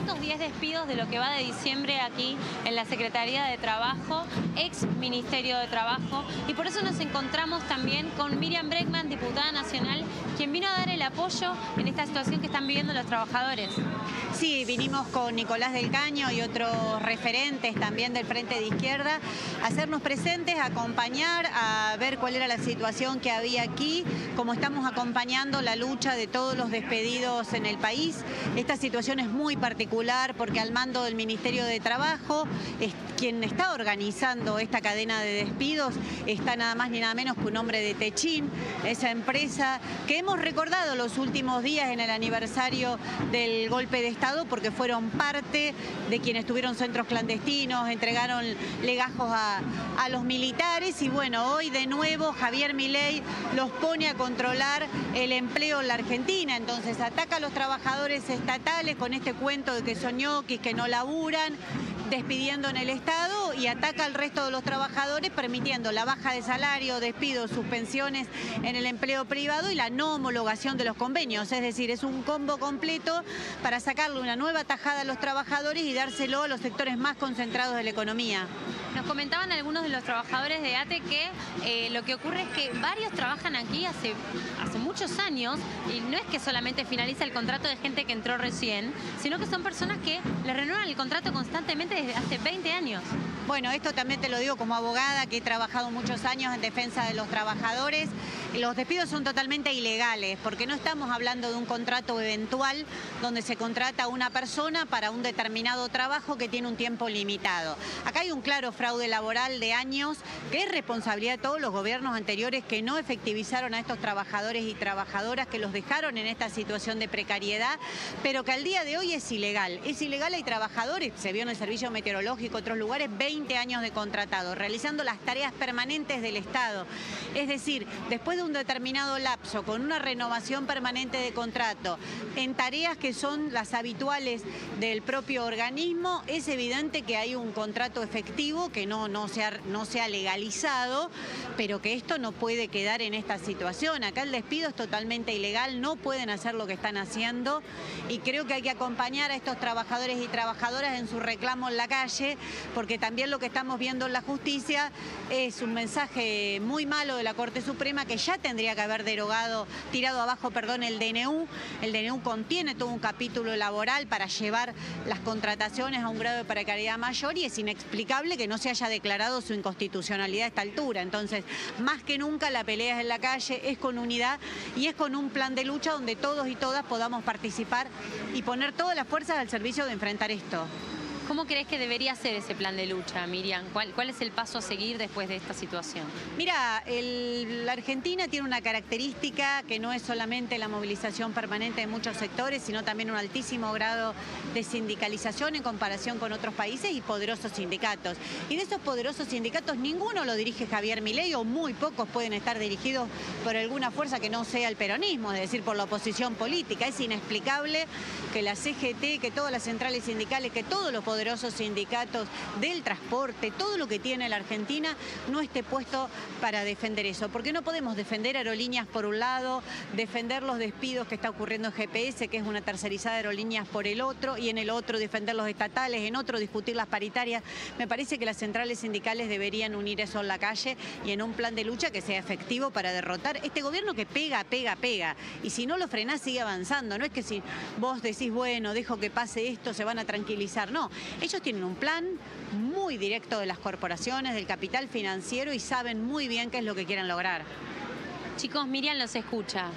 210 despidos de lo que va de diciembre aquí en la Secretaría de Trabajo, ex Ministerio de Trabajo, y por eso nos encontramos también con Miriam Bregman, diputada nacional, quien vino a dar el apoyo en esta situación que están viviendo los trabajadores. Sí, vinimos con Nicolás del Caño y otros referentes también del Frente de Izquierda a hacernos presentes, a acompañar, a ver cuál era la situación que había aquí, cómo estamos acompañando la lucha de todos los despedidos en el país. Esta situación es muy particular porque al mando del Ministerio de Trabajo, quien está organizando esta cadena de despidos, está nada más ni nada menos que un hombre de Techín, esa empresa que hemos recordado los últimos días en el aniversario del golpe de Estado porque fueron parte de quienes tuvieron centros clandestinos, entregaron legajos a los militares y bueno, hoy de nuevo Javier Milei los pone a controlar el empleo en la Argentina, entonces ataca a los trabajadores estatales con este cuento de que son ñoquis, que no laburan, despidiendo en el Estado y ataca al resto de los trabajadores permitiendo la baja de salario, despidos, suspensiones en el empleo privado y la no homologación de los convenios. Es decir, es un combo completo para sacarle una nueva tajada a los trabajadores y dárselo a los sectores más concentrados de la economía. Nos comentaban algunos de los trabajadores de ATE que lo que ocurre es que varios trabajan aquí hace muchos años y no es que solamente finaliza el contrato de gente que entró recién, sino que son personas que le renuevan el contrato constantemente desde hace 20 años. Bueno, esto también te lo digo como abogada que he trabajado muchos años en defensa de los trabajadores. Los despidos son totalmente ilegales porque no estamos hablando de un contrato eventual donde se contrata a una persona para un determinado trabajo que tiene un tiempo limitado. Acá hay un claro fraude laboral de años que es responsabilidad de todos los gobiernos anteriores que no efectivizaron a estos trabajadores y trabajadoras, que los dejaron en esta situación de precariedad, pero que al día de hoy es ilegal. Es ilegal, hay trabajadores, se vio en el servicio meteorológico, otros lugares, 20 años de contratado, realizando las tareas permanentes del Estado. Es decir, después de un determinado lapso, con una renovación permanente de contrato, en tareas que son las habituales del propio organismo, es evidente que hay un contrato efectivo que no se ha legalizado, pero que esto no puede quedar en esta situación. Acá el despido es totalmente ilegal, no pueden hacer lo que están haciendo y creo que hay que acompañar a estos trabajadores y trabajadoras en su reclamo en la calle, porque también lo que estamos viendo en la justicia es un mensaje muy malo de la Corte Suprema que ya tendría que haber tirado abajo, el DNU. El DNU contiene todo un capítulo laboral para llevar las contrataciones a un grado de precariedad mayor y es inexplicable que no se haya declarado su inconstitucionalidad a esta altura. Entonces, más que nunca la pelea es en la calle, es con unidad y es con un plan de lucha donde todos y todas podamos participar y poner todas las fuerzas al servicio de enfrentar esto. ¿Cómo crees que debería ser ese plan de lucha, Miriam? ¿Cuál es el paso a seguir después de esta situación? Mira, la Argentina tiene una característica que no es solamente la movilización permanente de muchos sectores, sino también un altísimo grado de sindicalización en comparación con otros países y poderosos sindicatos. Y de esos poderosos sindicatos ninguno lo dirige Javier Milei o muy pocos pueden estar dirigidos por alguna fuerza que no sea el peronismo, es decir, por la oposición política. Es inexplicable que la CGT, que todas las centrales sindicales, que todos los poderosos sindicatos del transporte, todo lo que tiene la Argentina, no esté puesto para defender eso. Porque no podemos defender aerolíneas por un lado, defender los despidos que está ocurriendo en GPS, que es una tercerizada de aerolíneas por el otro, y en el otro defender los estatales, en otro discutir las paritarias. Me parece que las centrales sindicales deberían unir eso en la calle y en un plan de lucha que sea efectivo para derrotar este gobierno que pega, pega, pega. Y si no lo frenás, sigue avanzando. No es que si vos decís, bueno, dejo que pase esto, se van a tranquilizar. No. Ellos tienen un plan muy directo de las corporaciones, del capital financiero y saben muy bien qué es lo que quieren lograr. Chicos, Miriam los escucha.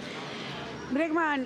Bregman,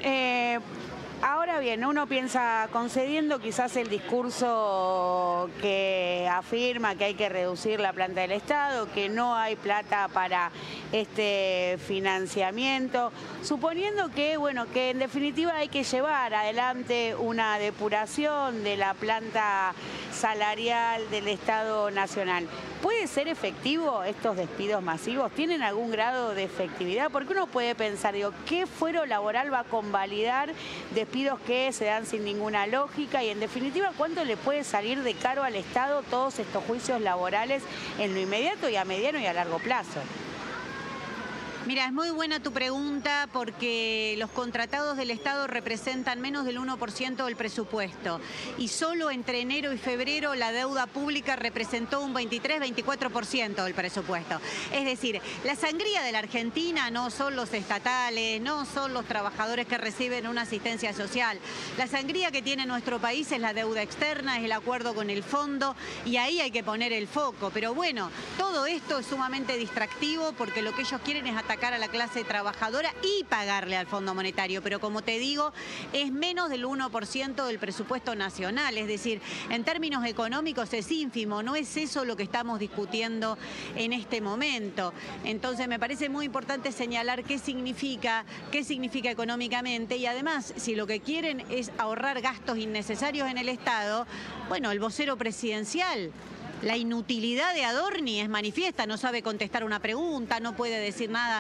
ahora bien, uno piensa, concediendo quizás el discurso que afirma que hay que reducir la planta del Estado, que no hay plata para este financiamiento, suponiendo que, bueno, que en definitiva hay que llevar adelante una depuración de la planta salarial del Estado Nacional. ¿Puede ser efectivo estos despidos masivos? ¿Tienen algún grado de efectividad? Porque uno puede pensar, digo, ¿qué fuero laboral va a convalidar despidos que se dan sin ninguna lógica? Y en definitiva, ¿cuánto le puede salir de caro al Estado todos estos juicios laborales en lo inmediato y a mediano y a largo plazo? Mira, es muy buena tu pregunta porque los contratados del Estado representan menos del 1% del presupuesto y solo entre enero y febrero la deuda pública representó un 23-24% del presupuesto. Es decir, la sangría de la Argentina no son los estatales, no son los trabajadores que reciben una asistencia social. La sangría que tiene nuestro país es la deuda externa, es el acuerdo con el fondo y ahí hay que poner el foco. Pero bueno, todo esto es sumamente distractivo porque lo que ellos quieren es atacar a la clase trabajadora y pagarle al Fondo Monetario, pero como te digo, es menos del 1% del presupuesto nacional, es decir, en términos económicos es ínfimo, no es eso lo que estamos discutiendo en este momento. Entonces me parece muy importante señalar qué significa económicamente y además, si lo que quieren es ahorrar gastos innecesarios en el Estado, bueno, el vocero presidencial, la inutilidad de Adorni es manifiesta, no sabe contestar una pregunta, no puede decir nada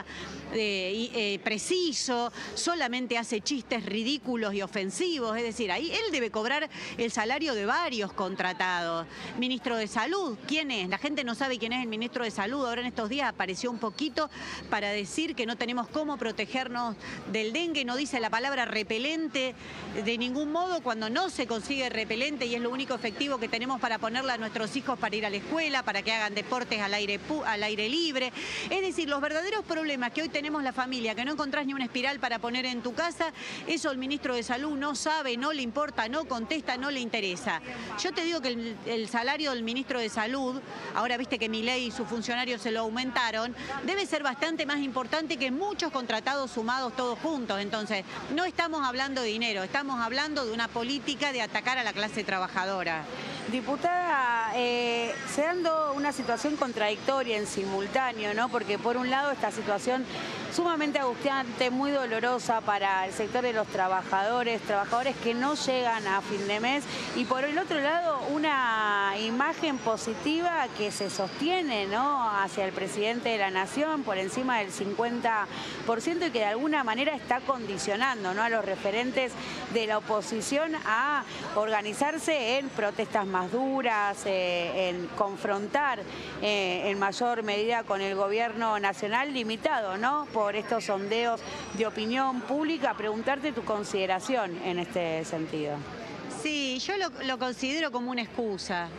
preciso, solamente hace chistes ridículos y ofensivos, es decir, ahí él debe cobrar el salario de varios contratados. Ministro de Salud, ¿quién es? La gente no sabe quién es el ministro de Salud, ahora en estos días apareció un poquito para decir que no tenemos cómo protegernos del dengue, no dice la palabra repelente de ningún modo cuando no se consigue repelente y es lo único efectivo que tenemos para ponerle a nuestros hijos para ir a la escuela, para que hagan deportes al aire libre. Es decir, los verdaderos problemas que hoy tenemos la familia, que no encontrás ni una espiral para poner en tu casa, eso el ministro de Salud no sabe, no le importa, no contesta, no le interesa. Yo te digo que el salario del ministro de Salud, ahora viste que Milei y sus funcionarios se lo aumentaron, debe ser bastante más importante que muchos contratados sumados todos juntos. Entonces, no estamos hablando de dinero, estamos hablando de una política de atacar a la clase trabajadora. Diputada, se dando una situación contradictoria en simultáneo, ¿no? Porque por un lado esta situación sumamente angustiante, muy dolorosa para el sector de los trabajadores que no llegan a fin de mes y por el otro lado una imagen positiva que se sostiene, ¿no? Hacia el presidente de la Nación por encima del 50% y que de alguna manera está condicionando, ¿no? A los referentes de la oposición a organizarse en protestas más duras, en confrontar en mayor medida con el gobierno nacional limitado, ¿no? Por estos sondeos de opinión pública, preguntarte tu consideración en este sentido. Sí, yo lo considero como una excusa,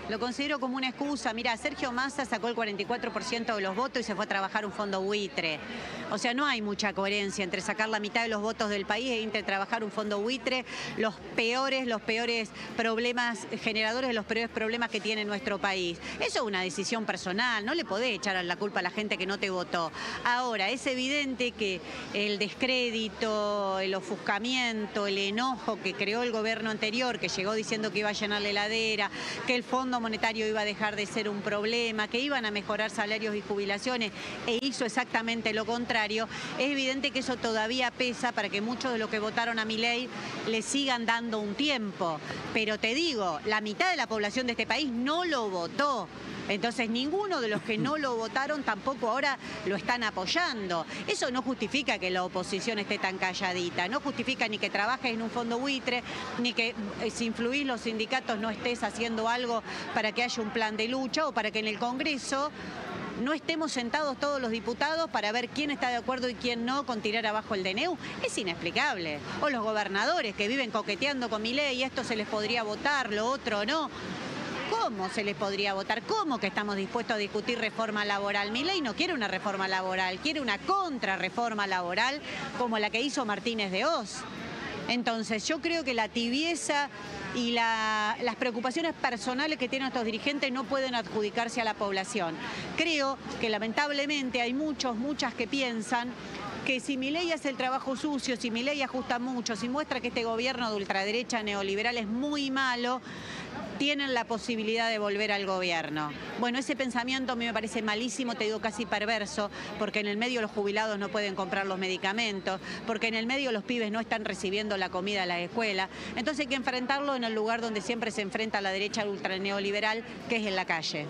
Mira, Sergio Massa sacó el 44% de los votos y se fue a trabajar un fondo buitre. O sea, no hay mucha coherencia entre sacar la mitad de los votos del país e entre trabajar un fondo buitre, los peores problemas, generadores de los peores problemas que tiene nuestro país. Eso es una decisión personal, no le podés echar la culpa a la gente que no te votó. Ahora, es evidente que el descrédito, el ofuscamiento, el enojo que creó el gobierno anterior, que llegó diciendo que iba a llenar la heladera, que el Fondo Monetario iba a dejar de ser un problema, que iban a mejorar salarios y jubilaciones e hizo exactamente lo contrario, es evidente que eso todavía pesa para que muchos de los que votaron a Milei le sigan dando un tiempo. Pero te digo, la mitad de la población de este país no lo votó. Entonces ninguno de los que no lo votaron tampoco ahora lo están apoyando. Eso no justifica que la oposición esté tan calladita, no justifica ni que trabajes en un fondo buitre, ni que si influís los sindicatos no estés haciendo algo para que haya un plan de lucha o para que en el Congreso no estemos sentados todos los diputados para ver quién está de acuerdo y quién no con tirar abajo el DNU. Es inexplicable. O los gobernadores que viven coqueteando con Milei, esto se les podría votar, lo otro no. ¿Cómo se les podría votar? ¿Cómo que estamos dispuestos a discutir reforma laboral? Milei no quiere una reforma laboral, quiere una contrarreforma laboral como la que hizo Martínez de Oz. Entonces yo creo que la tibieza y las preocupaciones personales que tienen estos dirigentes no pueden adjudicarse a la población. Creo que lamentablemente hay muchas que piensan que si Milei hace el trabajo sucio, si Milei ajusta mucho, si muestra que este gobierno de ultraderecha neoliberal es muy malo, tienen la posibilidad de volver al gobierno. Bueno, ese pensamiento a mí me parece malísimo, te digo casi perverso, porque en el medio los jubilados no pueden comprar los medicamentos, porque en el medio los pibes no están recibiendo la comida a la escuela. Entonces hay que enfrentarlo en el lugar donde siempre se enfrenta la derecha ultraneoliberal, que es en la calle.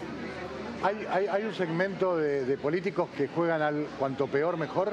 ¿Hay un segmento de políticos que juegan al cuanto peor mejor?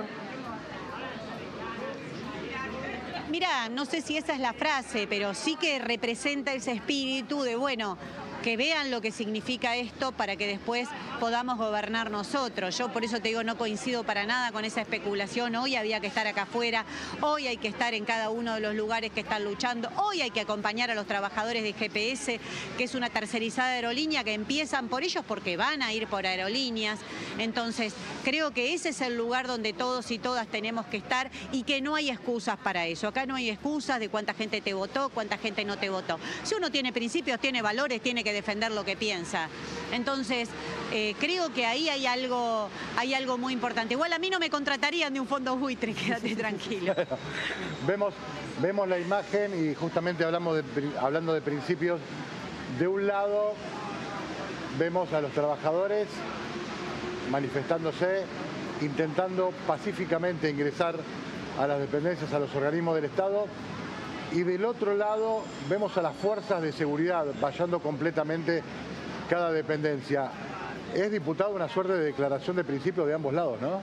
Mirá, no sé si esa es la frase, pero sí que representa ese espíritu de, bueno, que vean lo que significa esto para que después podamos gobernar nosotros. Yo por eso te digo, no coincido para nada con esa especulación. Hoy había que estar acá afuera, hoy hay que estar en cada uno de los lugares que están luchando, hoy hay que acompañar a los trabajadores de GPS, que es una tercerizada aerolínea que empiezan por ellos porque van a ir por aerolíneas. Entonces, creo que ese es el lugar donde todos y todas tenemos que estar y que no hay excusas para eso. Acá no hay excusas de cuánta gente te votó, cuánta gente no te votó. Si uno tiene principios, tiene valores, tiene que defender lo que piensa. Entonces, creo que ahí hay algo muy importante. Igual a mí no me contratarían de un fondo buitre, quédate tranquilo. Vemos la imagen y justamente hablando de principios. De un lado vemos a los trabajadores manifestándose, intentando pacíficamente ingresar a las dependencias, a los organismos del Estado, y del otro lado vemos a las fuerzas de seguridad vallando completamente cada dependencia. Es, diputado, una suerte de declaración de principios de ambos lados, ¿no?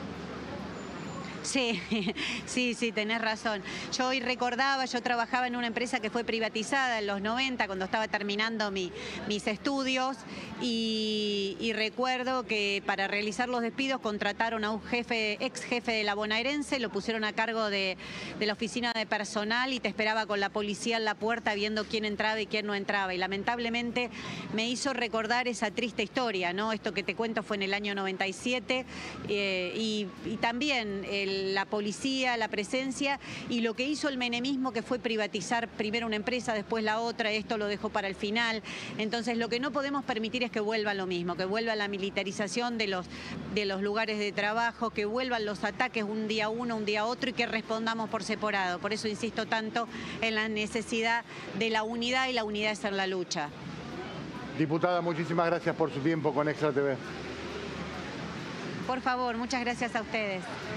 Sí, tenés razón. Yo hoy recordaba, yo trabajaba en una empresa que fue privatizada en los 90, cuando estaba terminando mis estudios, y recuerdo que para realizar los despidos contrataron a un ex jefe de la bonaerense, lo pusieron a cargo de la oficina de personal y te esperaba con la policía en la puerta viendo quién entraba y quién no entraba. Y lamentablemente me hizo recordar esa triste historia, ¿no? Esto que te cuento fue en el año 97 y también la policía, la presencia y lo que hizo el menemismo, que fue privatizar primero una empresa, después la otra, esto lo dejó para el final. Entonces lo que no podemos permitir es que vuelva lo mismo, que vuelva la militarización de los lugares de trabajo, que vuelvan los ataques un día uno, un día otro y que respondamos por separado. Por eso insisto tanto en la necesidad de la unidad, y la unidad es en la lucha. Diputada, muchísimas gracias por su tiempo con Extra TV. Por favor, muchas gracias a ustedes.